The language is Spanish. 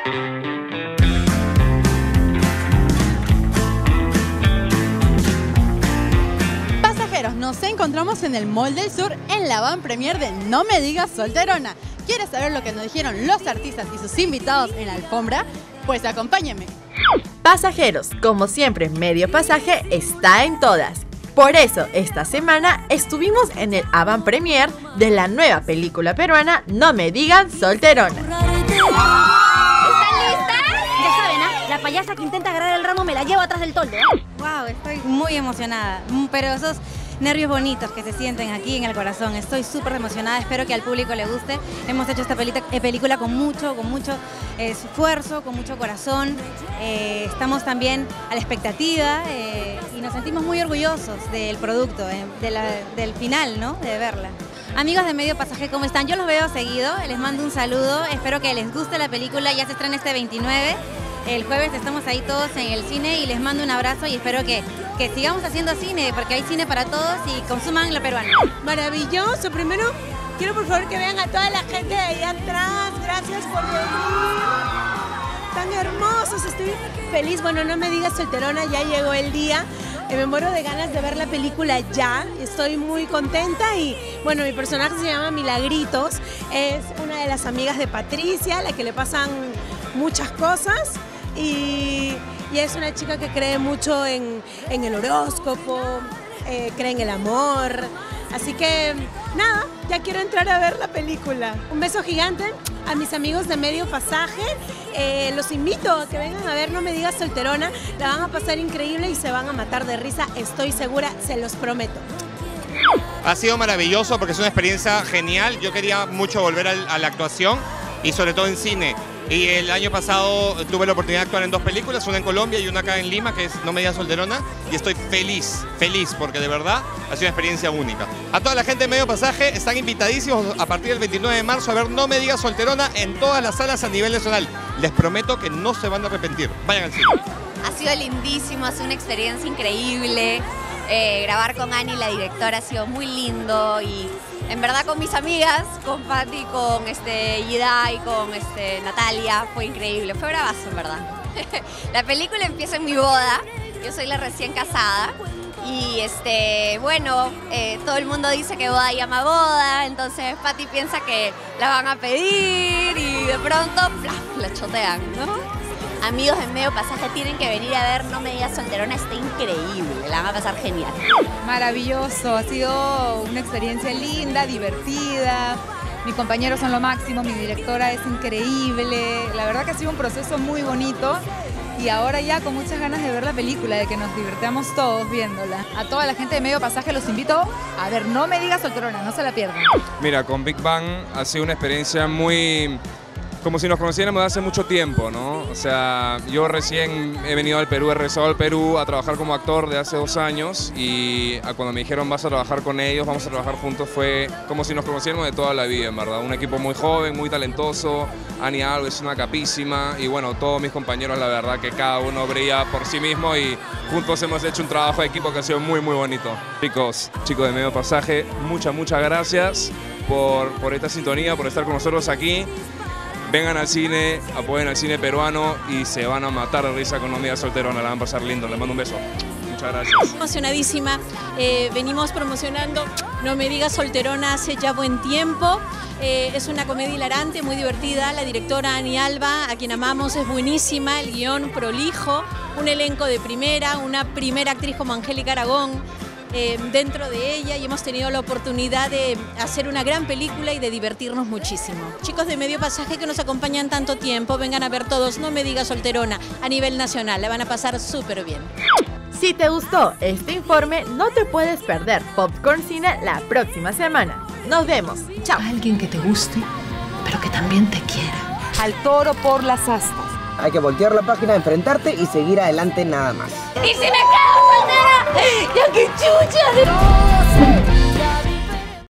Nos encontramos en el Mall del Sur en la van premier de No Me Digas Solterona. ¿Quieres saber lo que nos dijeron los artistas y sus invitados en la alfombra? Pues acompáñame. Pasajeros, como siempre, Medio Pasaje está en todas. Por eso, esta semana estuvimos en el avant premier de la nueva película peruana No Me Digan Solterona. ¿Están listas? Ya saben, la payasa que intenta agarrar el ramo me la llevo atrás del toldo. Wow, estoy muy emocionada, pero esos nervios bonitos que se sienten aquí en el corazón. Estoy súper emocionada, espero que al público le guste. Hemos hecho esta película con mucho esfuerzo, con mucho corazón. Estamos también a la expectativa y nos sentimos muy orgullosos del producto, del final, ¿no? De verla. Amigos de Medio Pasaje, ¿cómo están? Yo los veo seguido, les mando un saludo, espero que les guste la película, ya se estrena este 29. El jueves estamos ahí todos en el cine y les mando un abrazo y espero que sigamos haciendo cine, porque hay cine para todos y consuman lo peruano. Maravilloso. Primero, quiero por favor que vean a toda la gente de ahí atrás. Gracias por venir. Tan hermosos. Estoy feliz. Bueno, No Me Digas Solterona, ya llegó el día. Me muero de ganas de ver la película ya. Estoy muy contenta y bueno, mi personaje se llama Milagritos. Es una de las amigas de Patricia, a la que le pasan muchas cosas. Y es una chica que cree mucho en el horóscopo, cree en el amor. Así que nada, ya quiero entrar a ver la película. Un beso gigante a mis amigos de Medio Pasaje. Los invito a que vengan a ver No Me Digas Solterona. La van a pasar increíble y se van a matar de risa, estoy segura, se los prometo. Ha sido maravilloso porque es una experiencia genial. Yo quería mucho volver a la actuación y sobre todo en cine. Y el año pasado tuve la oportunidad de actuar en 2 películas, una en Colombia y una acá en Lima, que es No Me Digas Solterona, y estoy feliz, porque de verdad ha sido una experiencia única. A toda la gente de Medio Pasaje están invitadísimos a partir del 29 de marzo a ver No Me Digas Solterona en todas las salas a nivel nacional. Les prometo que no se van a arrepentir. Vayan al cine. Ha sido lindísimo, ha sido una experiencia increíble. Grabar con Ani, la directora, ha sido muy lindo y en verdad con mis amigas, con Pati, con Yida y con Natalia, fue increíble, fue bravazo en verdad. La película empieza en mi boda, yo soy la recién casada y bueno, todo el mundo dice que boda llama boda, entonces Pati piensa que la van a pedir y de pronto ¡plaf!, la chotean, ¿no? Amigos de Medio Pasaje, tienen que venir a ver No Me Digas Solterona, está increíble, la van a pasar genial. Maravilloso, ha sido una experiencia linda, divertida. Mis compañeros son lo máximo, mi directora es increíble. La verdad que ha sido un proceso muy bonito y ahora ya con muchas ganas de ver la película, de que nos divirtamos todos viéndola. A toda la gente de Medio Pasaje los invito a ver No Me Digas Solterona, no se la pierdan. Mira, con Big Bang ha sido una experiencia muy... como si nos conociéramos de hace mucho tiempo, ¿no? O sea, yo recién he venido al Perú, he regresado al Perú a trabajar como actor de hace 2 años y cuando me dijeron vas a trabajar con ellos, vamos a trabajar juntos, fue como si nos conociéramos de toda la vida, en verdad. Un equipo muy joven, muy talentoso, Ani Alves es una capísima y bueno, todos mis compañeros, la verdad que cada uno brilla por sí mismo y juntos hemos hecho un trabajo de equipo que ha sido muy, muy bonito. Chicos de Medio Pasaje, muchas gracias por esta sintonía, por estar con nosotros aquí. Vengan al cine, apoyen al cine peruano y se van a matar de risa con No Me Digas Solterona, la van a pasar lindo, les mando un beso. Muchas gracias. Emocionadísima, venimos promocionando No Me Digas Solterona hace ya buen tiempo. Es una comedia hilarante, muy divertida. La directora Ani Alba, a quien amamos, es buenísima, el guión prolijo, un elenco de primera, una primera actriz como Angélica Aragón dentro de ella y hemos tenido la oportunidad de hacer una gran película y de divertirnos muchísimo. Chicos de Medio Pasaje que nos acompañan tanto tiempo, vengan a ver todos No Me Digas Solterona a nivel nacional, la van a pasar súper bien. Si te gustó este informe, no te puedes perder Popcorn Cine la próxima semana. Nos vemos. Chao. Alguien que te guste, pero que también te quiera. Al toro por las astas. Hay que voltear la página, enfrentarte y seguir adelante nada más. ¡Y si me quedo soltera! ¡Ya que chucha!